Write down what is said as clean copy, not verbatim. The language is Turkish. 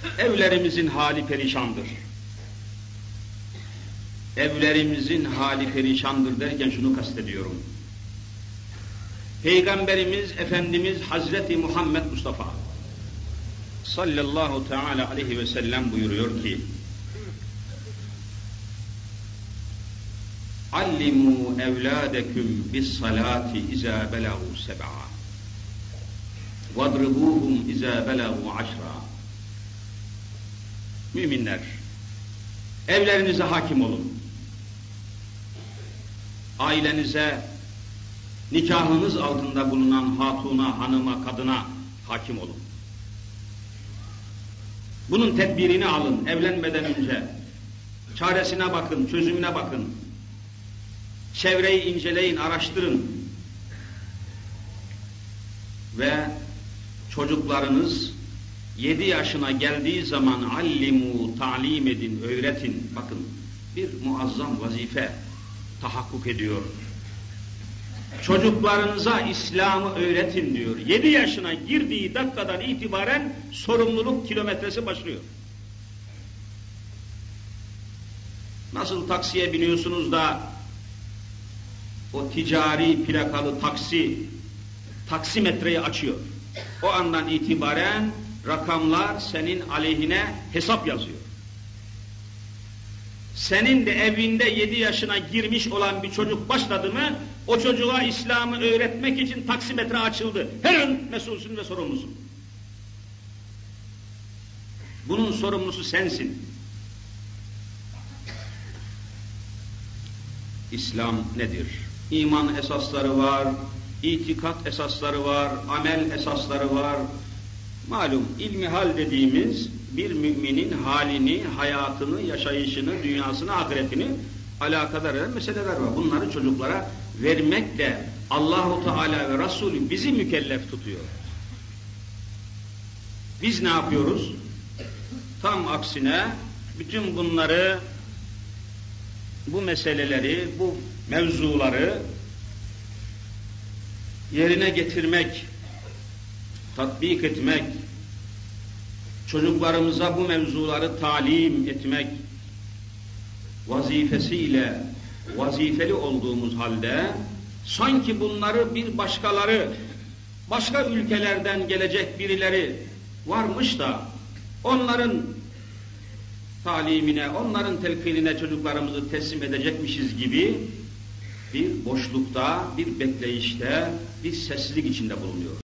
Evlerimizin hali perişandır. Evlerimizin hali perişandır derken şunu kastediyorum. Peygamberimiz Efendimiz Hazreti Muhammed Mustafa sallallahu teala aleyhi ve sellem buyuruyor ki: Allimu evladeküm bis salati izâ belâhu seb'a vadribuhum izâ belâhu aşra. Müminler, evlerinize hakim olun. Ailenize, nikahınız altında bulunan hatuna, hanıma, kadına hakim olun. Bunun tedbirini alın evlenmeden önce. Çaresine bakın, çözümüne bakın. Çevreyi inceleyin, araştırın. Ve çocuklarınız 7 yaşına geldiği zaman allimu, talim edin, öğretin. Bakın, bir muazzam vazife tahakkuk ediyor. Çocuklarınıza İslam'ı öğretin diyor. 7 yaşına girdiği dakikadan itibaren sorumluluk kilometresi başlıyor. Nasıl taksiye biniyorsunuz da o ticari plakalı taksimetreyi açıyor. O andan itibaren rakamlar senin aleyhine hesap yazıyor. Senin de evinde 7 yaşına girmiş olan bir çocuk başladı mı, o çocuğa İslam'ı öğretmek için taksimetre açıldı. Her an mesulsün ve sorumlusun. Bunun sorumlusu sensin. İslam nedir? İman esasları var, itikat esasları var, amel esasları var. Malum ilmihal dediğimiz bir müminin halini, hayatını, yaşayışını, dünyasını, ahiretini alakadar eden meseleler var. Bunları çocuklara vermekle Allahu Teala ve Resulü bizi mükellef tutuyor. Biz ne yapıyoruz? Tam aksine bütün bunları, bu meseleleri, bu mevzuları yerine getirmek, tatbik etmek, çocuklarımıza bu mevzuları talim etmek vazifesiyle vazifeli olduğumuz halde sanki bunları bir başkaları, başka ülkelerden gelecek birileri varmış da onların talimine, onların telkinine çocuklarımızı teslim edecekmişiz gibi bir boşlukta, bir bekleyişte, bir sessizlik içinde bulunuyor.